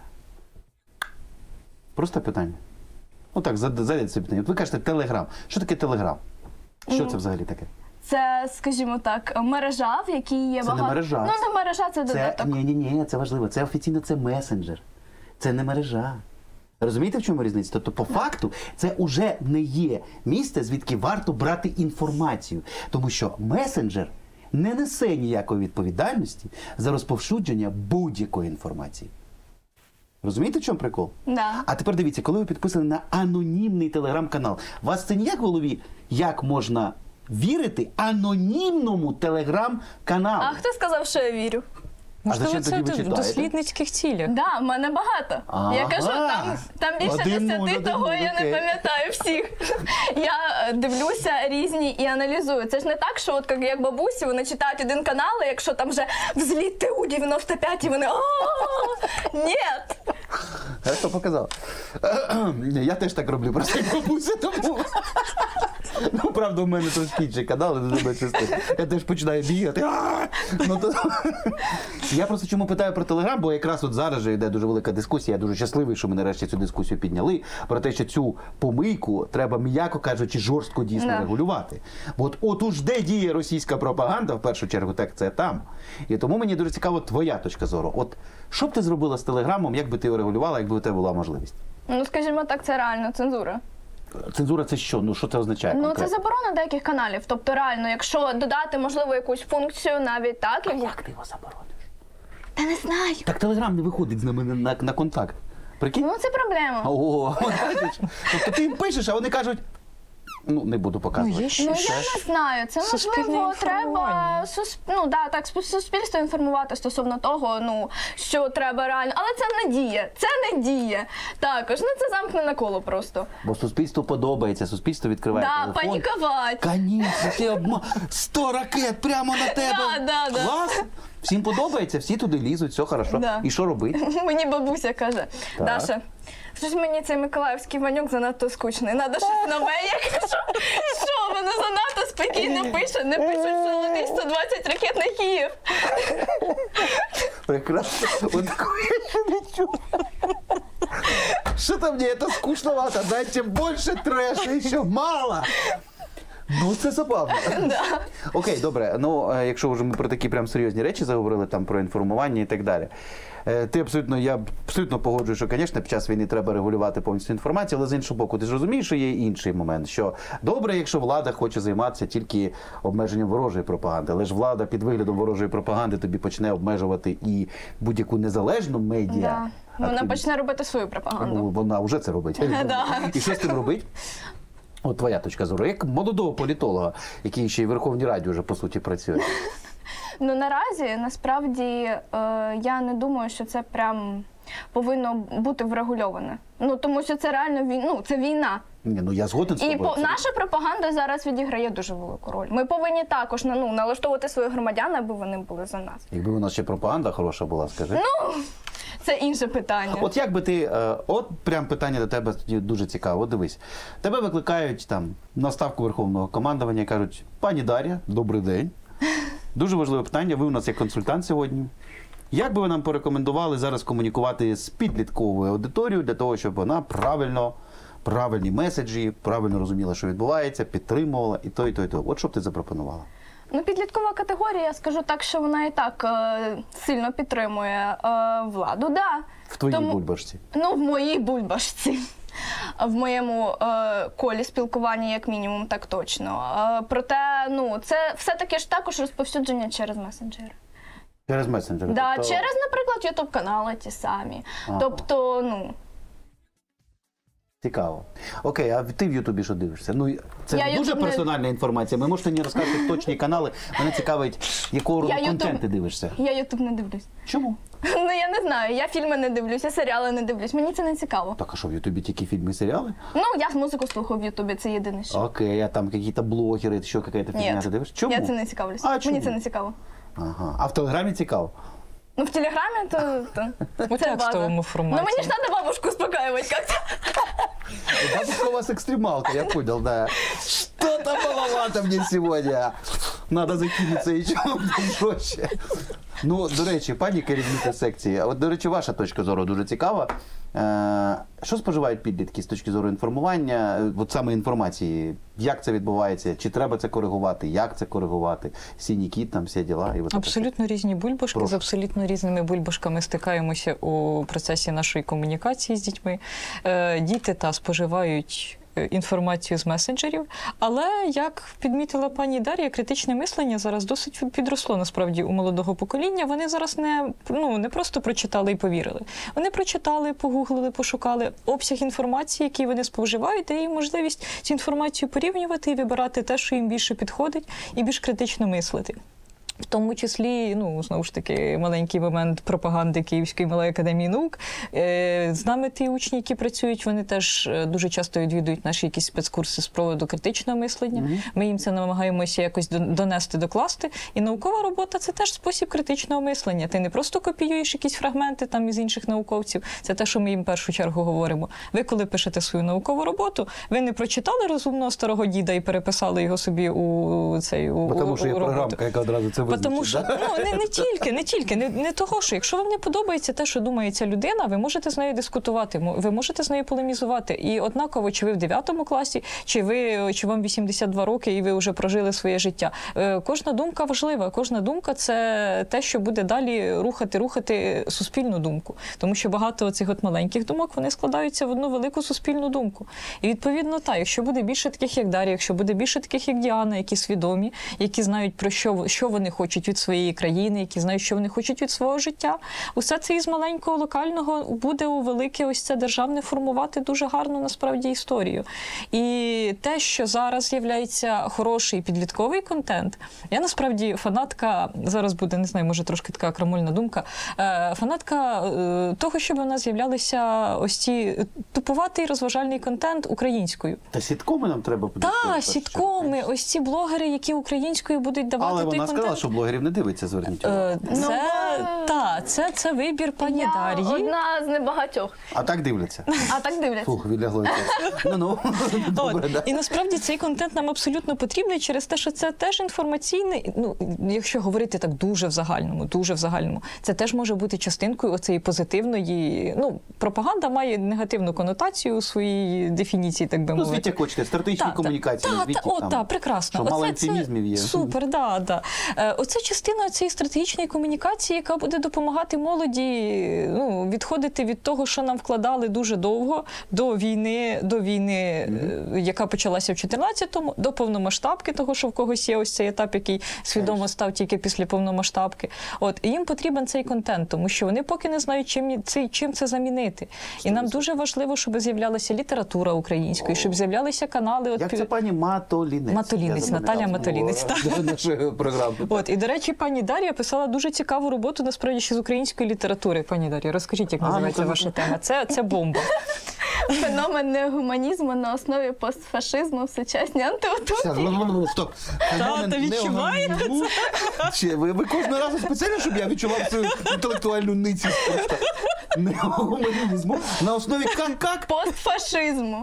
Просто питання. Ну так, задайте це питання. От ви кажете Телеграм. Що таке Телеграм? Що це взагалі таке? Це, скажімо так, мережа, в якій є Це багато... не мережа. Ну, не мережа, це Це, додаток. ні, ні, ні, це важливо. Це офіційно, це месенджер. Це не мережа. Розумієте, в чому різниця? Тобто, по факту, це вже не є місце, звідки варто брати інформацію. Тому що месенджер не несе ніякої відповідальності за розповсюдження будь-якої інформації. Розумієте, в чому прикол? Да. А тепер дивіться, коли ви підписані на анонімний телеграм-канал, у вас це ніяк в голові, як можна вірити анонімному телеграм-каналу? А хто сказав, що я вірю? Можливо, зачем це тоді ви в читаєте? дослідницьких цілях. Да, в мене багато. Ага. Я кажу, там, там більше Один нуль, десяти, один того нуль, я окей. не пам'ятаю всіх. Я е, дивлюся різні і аналізую. Це ж не так, що от як, як бабусі, вони читають один канал, і якщо там вже взліт ТУ дев'яносто п'ять, і вони «А-а-а!» Ні! Я що показав? Ні, я теж так роблю, просто як бабуся, тому. Ну, правда, у мене тут інший канал, і не частини. Я теж починаю бігати. А! Ну, то... Я просто чому питаю про Телеграм, бо якраз от зараз же йде дуже велика дискусія. Я дуже щасливий, що ми нарешті цю дискусію підняли, про те, що цю помийку треба, м'яко кажучи, жорстко дійсно Да. регулювати. Бо от, от уж де діє російська пропаганда, в першу чергу, так це там. І тому мені дуже цікаво твоя точка зору. От що б ти зробила з Телеграмом, як би ти його регулювала, якби у тебе була можливість? Ну, скажімо так, це реально цензура. Цензура це що? Ну, що це означає? Ну, це конкретно? заборона деяких каналів. Тобто, реально, якщо додати, можливо, якусь функцію навіть так, як... Як ти його заборониш? Та не знаю. Так Телеграм не виходить з нами на, на, на контакт. Прикинь? Ну, це проблема. О, бачиш? Тобто ти їм пишеш, а вони кажуть, ну, не буду показувати. Ну, є ще Ну, ж. я не знаю. Це, Суспільне можливо, треба інформування. сусп... ну, да, так, спу- суспільство інформувати стосовно того, ну, що треба реально. Але це не діє. Це не діє. Також, ну, це замкнене коло просто. Бо суспільству подобається, суспільство відкриває Да, телефон. панікувати. Конечно, ти обма... сто ракет прямо на тебе. Да, да, да. Клас. Всім подобається, всі туди лізуть, все хорошо. Да. І що робити? Мені бабуся каже, Так. Даша, щось мені цей Миколаївський Ваньок занадто скучний. Надо щось нове. Я кажу, що воно занадто спокійно пише. Не пишуть, що летить сто двадцять ракет на Київ. Прекрасно. Вот такое я еще не чув. Что-то мне это скучновато. Дайте больше трэша, еще мало. Ну, це забавно. Окей, добре. Ну, е, якщо вже ми про такі прям серйозні речі заговорили, там про інформування і так далі. Е, Ти абсолютно, я абсолютно погоджую, що, звісно, під час війни треба регулювати повністю інформацію, але з іншого боку, ти ж розумієш, що є інший момент, що добре, якщо влада хоче займатися тільки обмеженням ворожої пропаганди, але ж влада під виглядом ворожої пропаганди тобі почне обмежувати і будь-яку незалежну медіа. Да. Вона активність. почне робити свою Ну, пропаганду. вона вже це робить. Да. І що з тим робить? От твоя точка зору, як молодого політолога, який ще й в Верховній Раді вже, по суті, працює. Ну, наразі, насправді, е, я не думаю, що це прям повинно бути врегульоване. Ну, тому що це реально війна, ну, це війна. Ні, ну я згоден з І тобою. по, наша пропаганда зараз відіграє дуже велику роль. Ми повинні також ну, налаштовувати своїх громадян, аби вони були за нас. Якби у нас ще пропаганда хороша була, скажи. Ну, це інше питання. От як би ти, е, от прям питання до тебе тоді дуже цікаво. От дивись, тебе викликають там на ставку Верховного командування і кажуть: пані Дар'я, добрий день. Дуже важливе питання, ви у нас як консультант сьогодні. Як би ви нам порекомендували зараз комунікувати з підлітковою аудиторією для того, щоб вона правильно, правильні меседжі, правильно розуміла, що відбувається, підтримувала і то, і то, і то. От що б ти запропонувала? Ну, підліткова категорія, я скажу так, що вона і так е, сильно підтримує е, владу, да. В твоїй Тому- бульбашці. Ну, в моїй бульбашці. В моєму е, колі спілкування, як мінімум, так точно. Е, проте, ну, це все-таки ж також розповсюдження через месенджери. Через месенджер. Да, тобто- через, наприклад, ютуб-канали ті самі. Ага. Тобто, ну, Цікаво. Окей, а ти в Ютубі що дивишся? Ну, це Я дуже YouTube не- персональна інформація. Ви можете мені розказати точні канали. Мене цікавить, якого роду Я контент YouTube- ти дивишся. Я Ютуб не дивлюсь. Чому? Ну я не знаю, я фільми не дивлюсь, я серіали не дивлюсь. Мені це не цікаво. Так, а що, в Ютубі тільки фільми і серіали? Ну, я музику слухаю в Ютубі, це єдине що. Окей, а там якісь блогери, що, якась Ні, фігня ти дивишся? Чому? я це не цікавлюсь. А чому? Мені це не цікаво. Ага. А в Телеграмі цікаво? Ну, в Телеграмі то, то У це текстовому база. форматі. Ну, мені ж треба бабушку успокаивать как-то. Бабушка у вас экстремалка, я понял, да. Что-то маловато мне сегодня. Надо закинуться і чому жорстче. Ну, до речі, пані керівниця секції, а от, до речі, ваша точка зору дуже цікава. Е, що споживають підлітки з точки зору інформування, е, от саме інформації? Як це відбувається? Чи треба це коригувати? Як це коригувати? Синій кіт, там всі діла. І от Абсолютно різні бульбашки. Прошу. З абсолютно різними бульбашками стикаємося у процесі нашої комунікації з дітьми. Е, Діти та споживають е, інформацію з месенджерів, але, як підмітила пані Дар'я, критичне мислення зараз досить підросло, насправді, у молодого покоління. Вони зараз не, ну, не просто прочитали і повірили. Вони прочитали, погуглили, пошукали обсяг інформації, який вони споживають, дає їм можливість цю інформацію порівнювати і вибирати те, що їм більше підходить, і більш критично мислити. В тому числі, ну, знову ж таки, маленький момент пропаганди Київської малої академії наук. Е, З нами ті учні, які працюють, вони теж е, дуже часто відвідують наші якісь спецкурси з приводу критичного мислення. Mm-hmm. Ми їм це намагаємося якось донести, докласти. І наукова робота – це теж спосіб критичного мислення. Ти не просто копіюєш якісь фрагменти там із інших науковців. Це те, що ми їм в першу чергу говоримо. Ви, коли пишете свою наукову роботу, ви не прочитали розумного старого діда і переписали його собі у цей у, Тому що у є роботу. програмка, яка одразу це визначить. Тому що, ну, не, не тільки, не тільки, не, не того, що якщо вам не подобається те, що думає ця людина, ви можете з нею дискутувати, ви можете з нею полемізувати. І однаково, чи ви в дев'ятому класі, чи ви, чи вам вісімдесят два роки і ви вже прожили своє життя. Кожна думка важлива, кожна думка – це те, що буде далі рухати, рухати суспільну думку. Тому що багато цих от маленьких думок, вони складаються в одну велику суспільну думку. І відповідно, так, якщо буде більше таких, як Дар'я, якщо буде більше таких, як Діана, які свідомі, які знають, про що, що вони хочуть від своєї країни, які знають, що вони хочуть від свого життя. Усе це із маленького локального буде у велике ось це державне формувати дуже гарну насправді історію. І те, що зараз з'являється хороший підлітковий контент, я насправді фанатка, зараз буде, не знаю, може трошки така крамольна думка, фанатка того, щоб у нас з'являлися ось ці тупуватий розважальний контент українською. Та сіткоми нам треба подивитися. Так, сіткоми, ось ці блогери, які українською будуть давати Але той вона контент. сказала, що блогерів не дивиться, зверніть увагу. Е, Ну, Це, бо- та, це, це вибір пані Я Дар'ї. одна з небагатьох. А так дивляться. А так дивляться. Фух, відлягло. Ну-ну, добре, От. да. І насправді цей контент нам абсолютно потрібний через те, що це теж інформаційний, ну, якщо говорити так дуже в загальному, дуже в загальному, це теж може бути частинкою оцеї позитивної, ну, пропаганда має негативну конотацію у своїй дефініції, так би Ну, мовити. звідти як хочете, стратегічні Та, комунікації. та, та, звідти о, там, та, прекрасно. Що мало Оце- це інфемізмів є. Супер, да, да. Е, Оце частина цієї стратегічної комунікації, яка буде допомагати молоді, ну, відходити від того, що нам вкладали дуже довго до війни, до війни, mm-hmm. яка почалася в чотирнадцятому, до повномасштабки, того, що в когось є ось цей етап, який свідомо став тільки після повномасштабки. От, і їм потрібен цей контент, тому що вони поки не знають, чим це, чим це замінити. І нам дуже важливо, щоб з'являлася література українською, щоб з'являлися канали. От, Як це пані Матолінець? Матолінець, Я Наталя запам'ятав. Матолінець, так. До нашої програми. От, і, до речі, пані Дар'я писала дуже цікаву роботу, насправді, ще з української літератури. Пані Дар'я, розкажіть, як А, називається ну, ваша тема. Це, це бомба. Феномен неогуманізму на основі постфашизму в сучасній антиутопії. Щас, ну, ну, ну, Стоп. Та відчуваєте це? Чи ви, ви кожного разу спеціально, щоб я відчував свою інтелектуальну ницість просто. Неогуманізму на основі як-як? Постфашизму.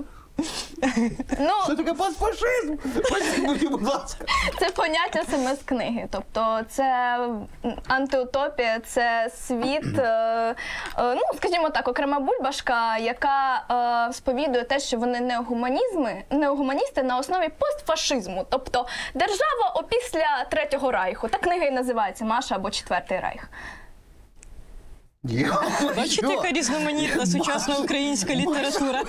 Ну, Що таке постфашизм? Поясніть мені, будь ласка. це поняття саме з книги. Тобто це антиутопія, це світ, е, е, ну, скажімо так, окрема бульбашка, яка е, сповідує те, що вони неогуманізми, неогуманісти на основі постфашизму. Тобто держава опісля Третього Райху. Та книга і називається «Маша» або «Четвертий Райх». Бачите, яка різноманітна сучасна українська література.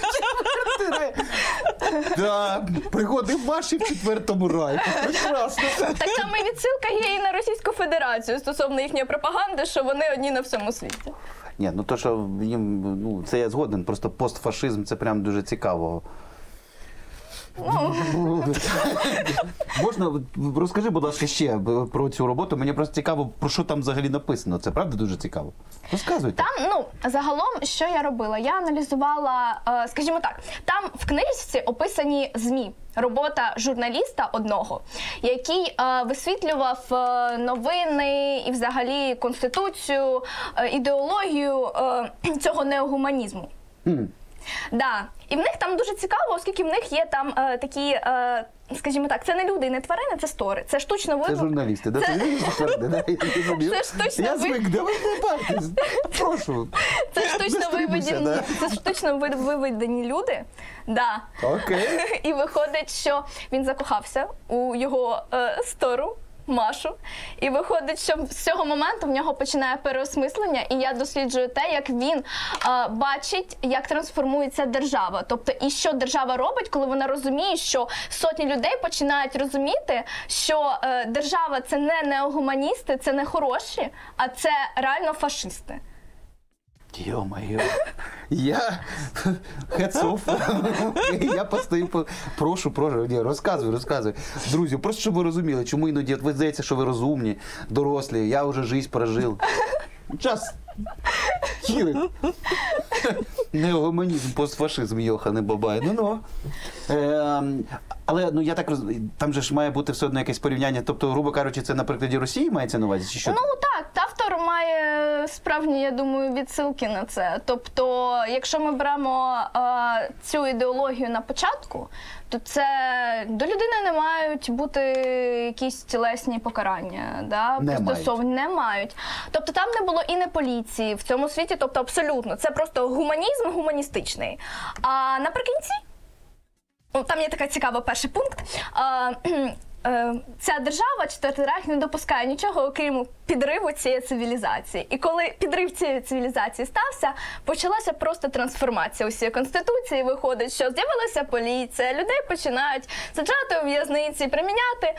Так, приходив Маші в четвертому райку. Прекрасно. Так само і відсилка є і на Російську Федерацію стосовно їхньої пропаганди, що вони одні на всьому світі. Ні, ну то, що їм, ну, це я згоден, просто постфашизм, це прям дуже цікаво. Можна, розкажи, будь ласка, ще про цю роботу. Мені просто цікаво, про що там взагалі написано. Це правда дуже цікаво? Розказуйте. Там, ну, загалом, що я робила? Я аналізувала, е, скажімо так, там в книжці описані ЗМІ. Робота журналіста одного, який е, висвітлював е, новини і взагалі конституцію, е, ідеологію е, цього неогуманізму. Mm. Да. І в них там дуже цікаво, оскільки в них є там е, такі, е, скажімо так, це не люди і не тварини, це стори. Це штучно Це вибух. журналісти, да? Це- Це, Це штучно Я ви- звик, давайте не байтесь. Прошу. Це штучно Вистрибуйся, виведені, да. це штучно ви- виведені люди. Да. Окей. І виходить, що він закохався у його е, стору Машу. І виходить, що з цього моменту в нього починає переосмислення, і я досліджую те, як він е, бачить, як трансформується держава. Тобто, і що держава робить, коли вона розуміє, що сотні людей починають розуміти, що е, держава – це не неогуманісти, це не хороші, а це реально фашисти. Йо-моє. Я хецов. Я постою, по- прошу, прошу, ні, розказуй, розказуй. Друзі, просто щоб ви розуміли, чому іноді от ви здається, що ви розумні, дорослі, я вже життя прожив. Час. Кіри. Неогуманізм, постфашизм, йохане бабай. Ну-ну. Е, але, ну, я так розумію, там же ж має бути все одно якесь порівняння. Тобто, грубо кажучи, це на прикладі Росії мається на увазі, чи що? Ну так, автор має справжні, я думаю, відсилки на це. Тобто, якщо ми беремо е, цю ідеологію на початку, то це до людини не мають бути якісь тілесні покарання, да? Не пристосовані, не мають. Тобто там не було і не поліції в цьому світі, тобто абсолютно. Це просто гуманізм гуманістичний. А наприкінці, ну, там є така цікава перший пункт. А, е, ця держава, Четвертий Рейх, не допускає нічого, окрім підриву цієї цивілізації. І коли підрив цієї цивілізації стався, почалася просто трансформація усієї конституції. Виходить, що з'явилася поліція, людей починають саджати у в'язниці, приміняти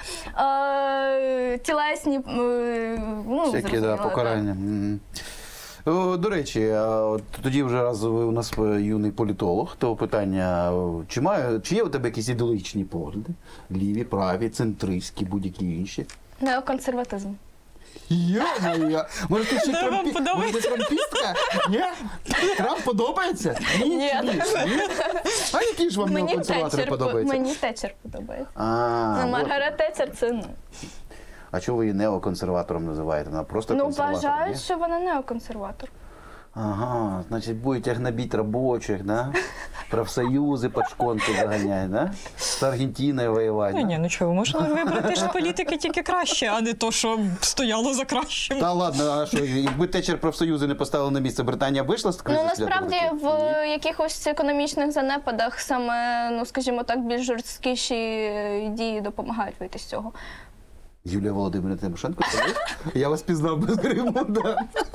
е, тілесні е, ну, Всякі, да, зрозуміло, покарання. Мгм. О, до речі, а от тоді вже раз ви у нас юний політолог, то питання, чи, має, чи є у тебе якісь ідеологічні погляди? Ліві, праві, центристські, будь-які інші? Неоконсерватизм. Йо-моє! Може, ти ще Та вам трампі... подобається? Може, ти трампістка? Ні? Трамп подобається? Ні? Ні. Чи ні? Ні? А які ж вам Мені неоконсерватори Тетчер, подобаються? мені Тетчер подобається. А, Ну, от. Маргарет Тетчер це ну. А чого ви її неоконсерватором називаєте? Вона просто Ну, консерватор, ні? вважають, що вона неоконсерватор. Ага, значит, будете гнобить рабочих, да? Профсоюзы под шконку загонять, да? С Аргентиной воевать. Ну да? ні, ну чого, можна вибрати ж політики тільки краще, а не то, що стояло за кращим. Та ладно, а що, якби Тетчер профсоюзи не поставили на місце, Британія вийшла з кризи? Ну, насправді, святого? в якихось економічних занепадах саме, ну, скажімо так, більш жорсткіші е, дії допомагають вийти з цього. Юлія Володимирівна Тимошенко, це ви? Я вас пізнав без гриму, да.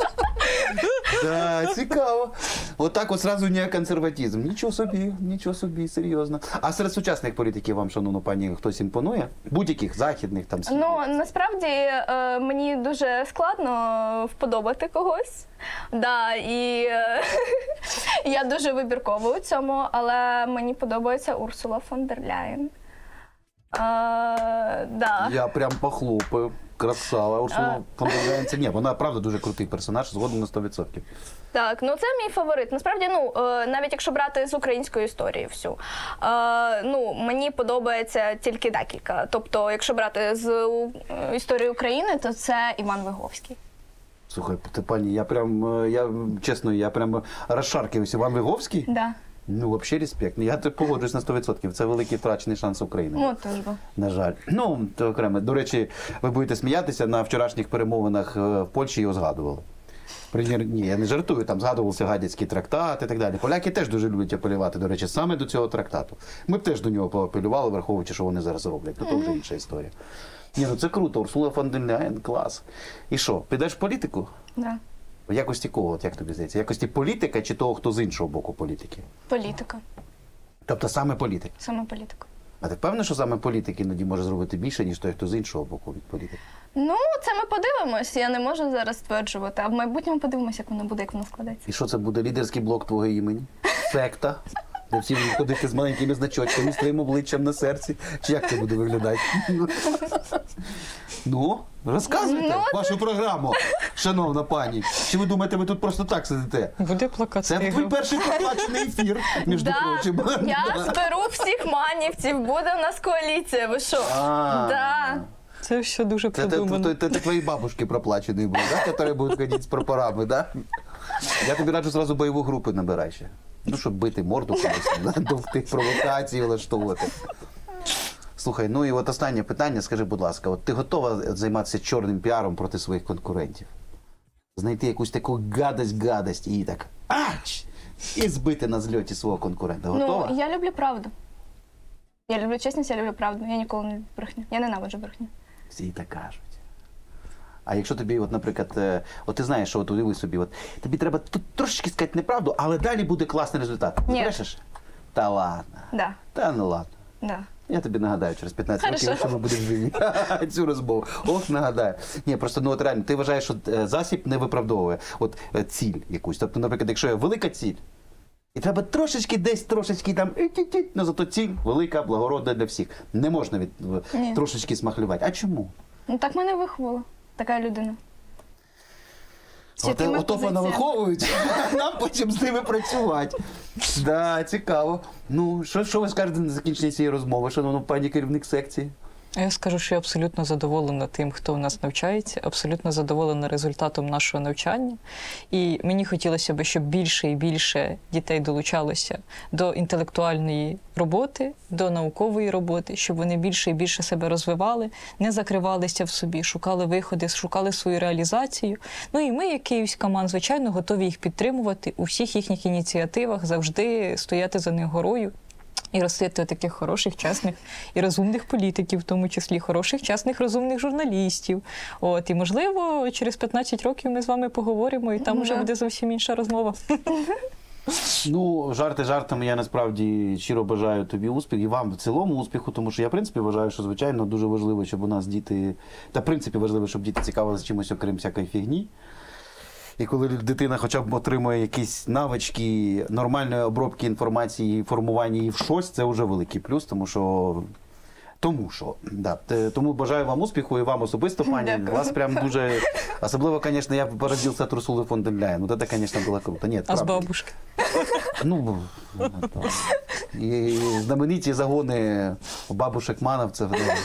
Да, цікаво. Отак от сразу неоконсерватизм. Нічого собі, нічого собі, серйозно. А серед сучасних політиків вам, шановна пані, хтось імпонує? Будь-яких західних там східних? Ну, насправді, е, мені дуже складно вподобати когось. Да, і е, я дуже вибіркова у цьому, але мені подобається Урсула фон дер Ляєн. Е, да. Я прям похлопаю. Красава. Урсула А. фон дер Ляєн, це ні, вона правда дуже крутий персонаж, згодом на сто відсотків. Так, ну це мій фаворит. Насправді, ну е, навіть якщо брати з української історії всю, е, ну мені подобається тільки декілька. Тобто, якщо брати з е, історії України, то це Іван Виговський. Слухай, ти, пані, я прям, е, я чесно, я прям розшаркиваюся. Іван Виговський? Да. Ну, взагалі респект. Я тут погоджуюсь на сто відсотків. Це великий втрачений шанс України. Ну, тож бо. На жаль. Ну, то окремо. До речі, ви будете сміятися, на вчорашніх перемовинах е, в Польщі його згадували. Прем'єр, ні, я не жартую, там згадувався Гадяцький трактат і так далі. Поляки теж дуже люблять апелювати, до речі, саме до цього трактату. Ми б теж до нього поапелювали, враховуючи, що вони зараз роблять. Ну, то вже інша історія. Ні, ну це круто, Урсула фон дер Ляєн, клас. І що, підеш в політику? Да. В якості кого, от як тобі здається? В якості політика чи того, хто з іншого боку політики? Політика. Тобто саме політик. Саме політика. А ти впевнена, що саме політик іноді може зробити більше, ніж той, хто з іншого боку від політики? Ну, це ми подивимось, я не можу зараз стверджувати, а в майбутньому подивимося, як воно буде, як воно складеться. І що це буде? Лідерський блок твого імені? Секта? Де всі будуть ходити з маленькими значочками, з твоїм обличчям на серці? Чи як це буде виглядати? Ну, розказуйте Ну, це- вашу програму, шановна пані. Чи ви думаєте, ви тут просто так сидите? Буде плакат. Це твій перший проплачений ефір, між Да, прочим. я Да. зберу всіх манівців, буде в нас коаліція, ви що? А. Да. Це все дуже Це, це, продумано. це, це, це твої бабушки проплачені були, да? Які будуть ходити з прапорами, да? Я тобі раджу зразу бойову групу набирай ще. Ну, щоб бити морду комусь, довти провокації влаштовувати. Слухай, ну і от останнє питання, скажи, будь ласка, от ти готова займатися чорним піаром проти своїх конкурентів? Знайти якусь таку гадость-гадость і так ач! І збити на зльоті свого конкурента. Готова? Ну, я люблю правду. Я люблю чесність, я люблю правду. Я ніколи не люблю брехню. Я ненавиджу брехню. Всі так кажуть. А якщо тобі, от, наприклад, е, от ти знаєш, що от уяви собі, от, тобі треба тут трошечки сказати неправду, але далі буде класний результат. Ти Ні. брешеш? Та ладно. Да, Та ну ладно. да. Я тобі нагадаю через п'ятнадцять років, Хорошо. якщо ми будемо живі. Цю розмову. Ох, нагадаю. Ні, просто ну от реально, ти вважаєш, що е, засіб не виправдовує от е, ціль якусь. Тобто, наприклад, якщо є велика ціль, і треба трошечки десь, трошечки там, і-ті-ті, ну зато ціль велика, благородна для всіх. Не можна від е, Ні. трошечки смахлювати. А чому? Ну так мене виховала така людина. З От, якими ото вона позиціями? виховують, а нам потім з ними працювати. Да, цікаво. Ну, що, що ви скажете на закінчення цієї розмови, шановна пані керівник секції? Я скажу, що я абсолютно задоволена тим, хто у нас навчається, абсолютно задоволена результатом нашого навчання. І мені хотілося б, щоб більше і більше дітей долучалося до інтелектуальної роботи, до наукової роботи, щоб вони більше і більше себе розвивали, не закривалися в собі, шукали виходи, шукали свою реалізацію. Ну і ми, як київська МАН, звичайно, готові їх підтримувати у всіх їхніх ініціативах, завжди стояти за них горою. І ростити таких хороших, чесних і розумних політиків, в тому числі хороших, чесних, розумних журналістів. От, і, можливо, через п'ятнадцять років ми з вами поговоримо, і там Да. вже буде зовсім інша розмова. Ну, жарти жартами, я насправді щиро бажаю тобі успіх і вам в цілому успіху, тому що я, в принципі, вважаю, що, звичайно, дуже важливо, щоб у нас діти, та, в принципі, важливо, щоб діти цікавилися чимось, окрім всякої фігні. І коли дитина хоча б отримує якісь навички нормальної обробки інформації, формування її в щось, це вже великий плюс, тому що... Тому що, да. Т- Тому бажаю вам успіху і вам особисто, пані. Дякую. Вас прям дуже... Особливо, звісно, я поразився от Урсули фон дер Ляєн. Вот это, звісно, було круто. Ні, А з правда. бабушки. Ну, так. І знамениті загони бабушек мановців, да,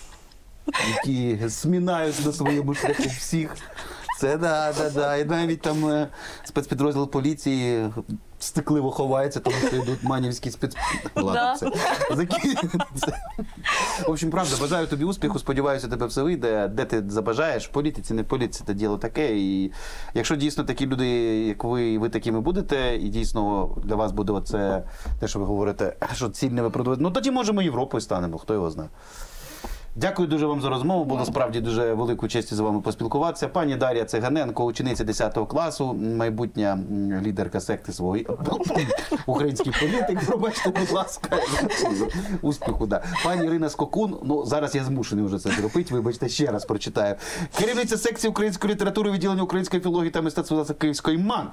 які смінають на своєму шляху всіх. Це да, да, да. І навіть там е, спецпідрозділ поліції стикливо ховається, тому що йдуть манівські спец... Ладно, Да. це. Закі- це. В общем, правда, бажаю тобі успіху, сподіваюся, тебе все вийде, де ти забажаєш, в політиці, не в політиці, це діло таке. І якщо дійсно такі люди, як ви, і ви такими будете, і дійсно для вас буде оце, те, що ви говорите, що ціль не виправдовується, ну тоді, може, ми Європою станемо, хто його знає. Дякую дуже вам за розмову. Було справді дуже великою честю з вами поспілкуватися. Пані Дар'я Циганенко, учениця десятого класу, майбутня м, лідерка секти свої. Український політик, пробачте, будь ласка. Успіху, да. Пані Ірина Скокун, ну зараз я змушений вже це зробити, вибачте, ще раз прочитаю. Керівниця секції української літератури, відділення української філології та мистецтва Київської МАН.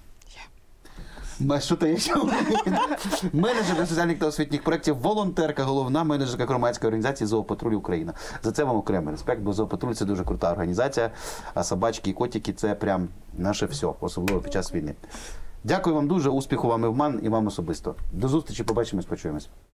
Що то є ще? Менеджерка соціальних та освітніх проєктів, волонтерка, головна менеджерка громадської організації «Зоопатруль Україна». За це вам окремий респект, бо «Зоопатруль» – це дуже крута організація, а собачки і котики – це прям наше все, особливо під час війни. Дякую вам дуже, успіху вам і в МАН, і вам особисто. До зустрічі, побачимось, почуємось.